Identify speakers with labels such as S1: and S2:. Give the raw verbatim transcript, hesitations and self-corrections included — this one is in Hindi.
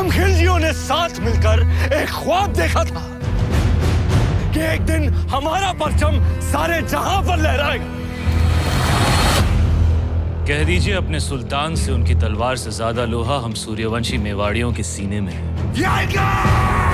S1: हम खिलजियों ने साथ मिलकर एक ख्वाब देखा था कि एक दिन हमारा परचम सारे जहां पर लहराएगा।
S2: कह दीजिए अपने सुल्तान से उनकी तलवार से ज्यादा लोहा हम सूर्यवंशी मेवाड़ियों के सीने में है।